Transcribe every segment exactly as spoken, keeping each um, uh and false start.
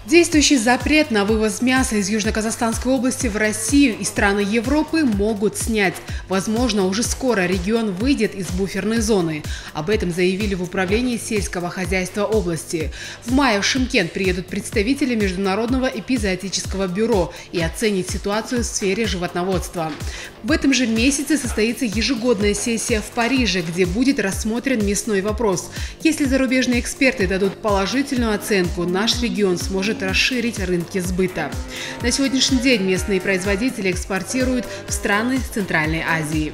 Действующий запрет на вывоз мяса из Южно-Казахстанской области в Россию и страны Европы могут снять. Возможно, уже скоро регион выйдет из буферной зоны. Об этом заявили в управлении сельского хозяйства области. В мае в Шымкент приедут представители Международного эпизоотического бюро и оценить ситуацию в сфере животноводства. В этом же месяце состоится ежегодная сессия в Париже, где будет рассмотрен мясной вопрос. Если зарубежные эксперты дадут положительную оценку, наш регион сможет расширить рынки сбыта. На сегодняшний день местные производители экспортируют в страны Центральной Азии.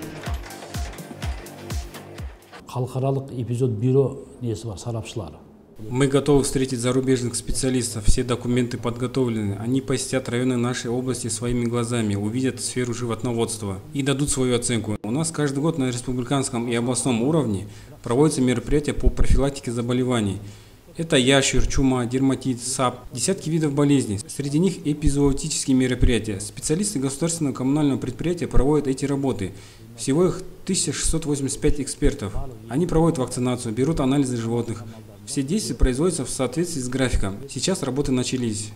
Мы готовы встретить зарубежных специалистов, все документы подготовлены. Они посетят районы нашей области своими глазами, увидят сферу животноводства и дадут свою оценку. У нас каждый год на республиканском и областном уровне проводятся мероприятия по профилактике заболеваний. Это ящер, чума, дерматит, сап, десятки видов болезней. Среди них эпизоотические мероприятия. Специалисты государственного коммунального предприятия проводят эти работы. Всего их тысяча шестьсот восемьдесят пять экспертов. Они проводят вакцинацию, берут анализы животных. Все действия производятся в соответствии с графиком. Сейчас работы начались.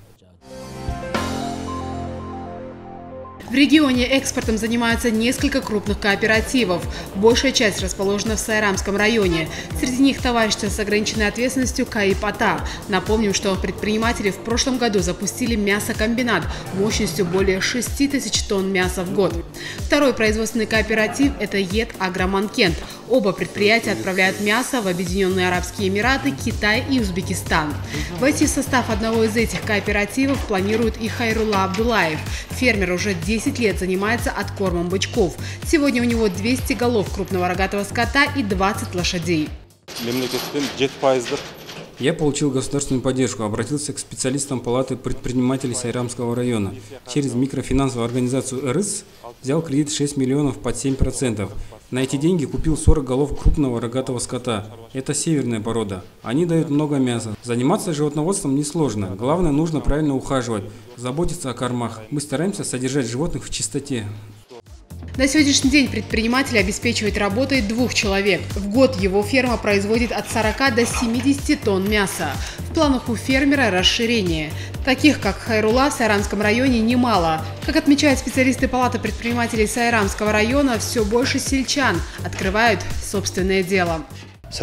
В регионе экспортом занимаются несколько крупных кооперативов. Большая часть расположена в Сайрамском районе. Среди них товарищество с ограниченной ответственностью «Каипата». Напомним, что предприниматели в прошлом году запустили мясокомбинат мощностью более шести тысяч тонн мяса в год. Второй производственный кооператив – это ЕТ Агроманкент. Оба предприятия отправляют мясо в Объединенные Арабские Эмираты, Китай и Узбекистан. Войти в состав одного из этих кооперативов планирует и Хайрулла Абдулаев. Фермер уже десять лет занимается откормом бычков. Сегодня у него двести голов крупного рогатого скота и двадцать лошадей. Я получил государственную поддержку, обратился к специалистам Палаты предпринимателей Сайрамского района. Через микрофинансовую организацию эр эс взял кредит шесть миллионов под семь процентов. На эти деньги купил сорок голов крупного рогатого скота. Это северная порода. Они дают много мяса. Заниматься животноводством несложно. Главное, нужно правильно ухаживать, заботиться о кормах. Мы стараемся содержать животных в чистоте. На сегодняшний день предприниматель обеспечивает работой двух человек. В год его ферма производит от сорока до семидесяти тонн мяса. В планах у фермера расширение. Таких, как Хайрулла, в Сайрамском районе немало. Как отмечают специалисты Палаты предпринимателей Сайрамского района, все больше сельчан открывают собственное дело. В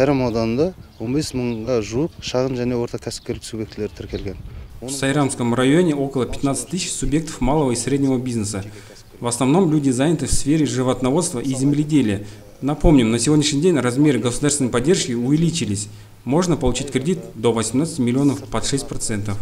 Сайрамском районе около пятнадцати тысяч субъектов малого и среднего бизнеса. В основном люди заняты в сфере животноводства и земледелия. Напомним, на сегодняшний день размеры государственной поддержки увеличились. Можно получить кредит до восемнадцати миллионов под шесть процентов.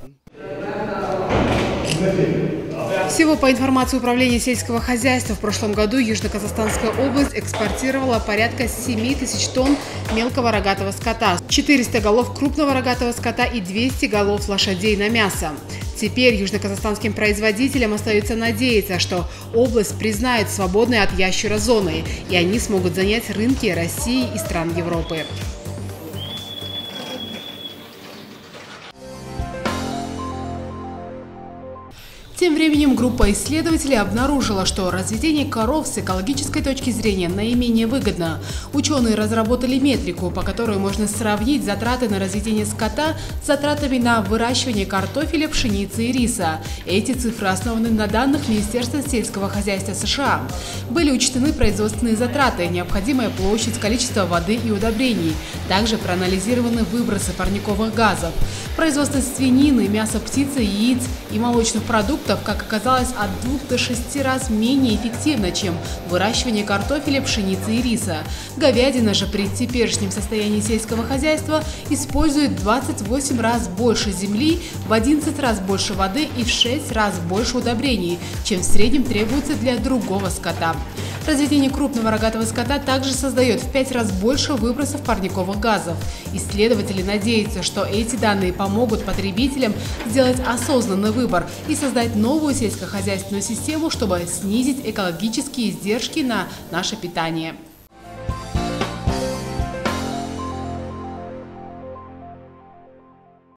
Всего по информации Управления сельского хозяйства в прошлом году Южно-Казахстанская область экспортировала порядка семи тысяч тонн мелкого рогатого скота, четыреста голов крупного рогатого скота и двести голов лошадей на мясо. Теперь южно-казахстанским производителям остается надеяться, что область признает свободной от ящера зоной, и они смогут занять рынки России и стран Европы. Тем временем группа исследователей обнаружила, что разведение коров с экологической точки зрения наименее выгодно. Ученые разработали метрику, по которой можно сравнить затраты на разведение скота с затратами на выращивание картофеля, пшеницы и риса. Эти цифры основаны на данных Министерства сельского хозяйства США. Были учтены производственные затраты, необходимая площадь, количество воды и удобрений. Также проанализированы выбросы парниковых газов. Производство свинины, мяса птицы, яиц и молочных продуктов, как оказалось, от двух до шести раз менее эффективно, чем выращивание картофеля, пшеницы и риса. Говядина же при теперешнем состоянии сельского хозяйства использует двадцать восемь раз больше земли, в одиннадцать раз больше воды и в шесть раз больше удобрений, чем в среднем требуется для другого скота. Разведение крупного рогатого скота также создает в пять раз больше выбросов парниковых газов. Исследователи надеются, что эти данные помогут потребителям сделать осознанный выбор и создать новую сельскохозяйственную систему, чтобы снизить экологические издержки на наше питание.